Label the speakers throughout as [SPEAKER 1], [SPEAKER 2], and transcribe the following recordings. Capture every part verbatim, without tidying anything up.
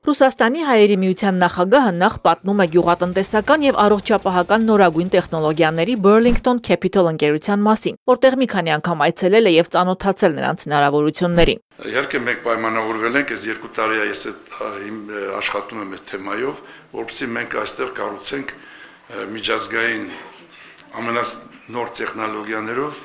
[SPEAKER 1] Ռուսաստանի հայերի միության նախագահը նախ պատմում է գյուղատնտեսական եւ առողջապահական նորագույն տեխնոլոգիաների Burlington Capital ընկերության մասին, որտեղ մի քանի անգամ այցելել է եւ ծանոթացել նրանց հնարավորություններին։
[SPEAKER 2] Իհարկե մենք պայմանավորվել ենք, այս երկու տարի է ես աշխատում եմ այդ թեմայով, որովհետեւ մենք այստեղ կառուցենք միջազգային ամենանոր տեխնոլոգիաներով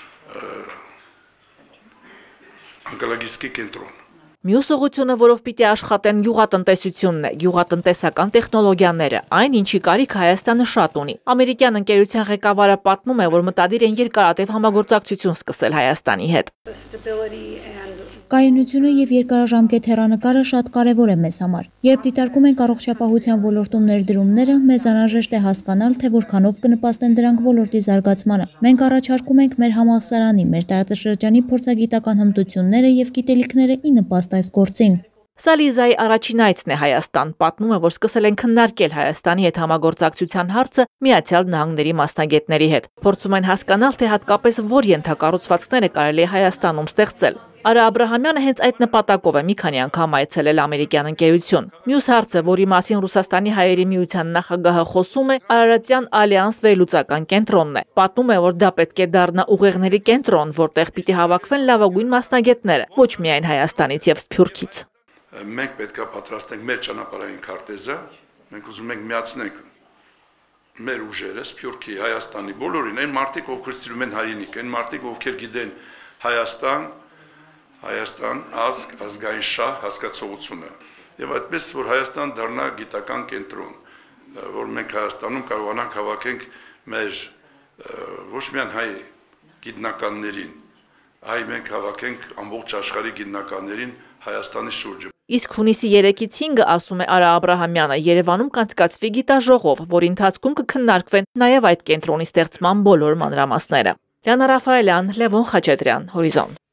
[SPEAKER 2] անկալագիստի կենտրոն։
[SPEAKER 1] Մյուս ուղղությունը, որով պիտի աշխատեն գյուղատնտեսությունն է, գյուղատնտեսական տեխնոլոգիաները, այն ինչի կարիք Հայաստանը շատ ունի։ Ամերիկյան ընկերության ղեկավարը պատմում է, որ մտադիր են երկարատև համագործակցություն սկսել Հայաստանի հետ։
[SPEAKER 3] Կայունությունը եւ երկարաժամկետ հեռանկարը շատ կարեւոր է մեզ համար։ Երբ դիտարկում ենք առողջապահության ոլորտում ներդրումները, մեզ անհրաժեշտ է հասկանալ, թե որքանով կնպաստեն դրանք ոլորտի զարգացմանը։ Մենք առաջարկում ենք մեր համալսարանի, մեր տարածաշրջանի փորձագիտական հմտությունները եւ գիտելիքները ի նպաստ այս գործին։
[SPEAKER 1] Սա Լիզայի առաջին այցն է Հայաստան, պատմում է, որ սկսել են քննարկել Հայաստանի հետ համագործակցության հարցը Միացյալ Նահանգների մասնագետների հետ։ Փորձում են հասկանալ, թե հատկապես որ ենթակառուցվածքները կարելի է Հայաստանում ստեղծել։ Արա Աբրահամյանը հենց այդ նպատակով է մի քանի անգամ այցելել ամերիկյան ընկերություն։ Մյուս հարցը, որի մասին Ռուսաստանի հայերի միության նախագահը խոսում է, Արարատյան Ալյանս վերլուծական կենտրոնն է։ Պատմում է, որ դա պետք է դառնա ուղեղների կենտրոն, որտեղ պիտի հավաքվեն լավագույն մասնագետները, ոչ միայն Հայաստանից եւ Սփյուռքից։
[SPEAKER 2] Մենք պետք է պատրաստենք մեր ճանապարհային քարտեզը, մենք ուզում ենք միացնենք մեր ուժերը Սփյուռքի, Հայաստանի բոլորին, այն մարդիկ, ովքեր սիրում են հայրենիք, այն մարդիկ, ովքեր գիտեն Հայաստան, Հայաստան ազգ, ազգային շահ հասկացողությունը։ Եվ այդպես, որ Հայաստան դառնա գիտական կենտրոն, որ մենք Հայաստանում կարողանանք հավաքենք մեր ոչ միայն հայ գիտնականներին, այլ մենք հավաքենք ամբողջ աշխարհի գիտնականներին Հայաստանի շուրջը։
[SPEAKER 1] Իսկ հունիսի երեքից հինգը, ասում է Արա Աբրահամյանը, Երևանում կանցկացվի գիտաժողով, որի ընթացքում կքննարկվեն նաև այդ կենտրոնի ստեղծման բոլոր մանրամասները։ Լիանա Ռաֆայելյան, Լևոն Խաչատրյան, Հորիզոն։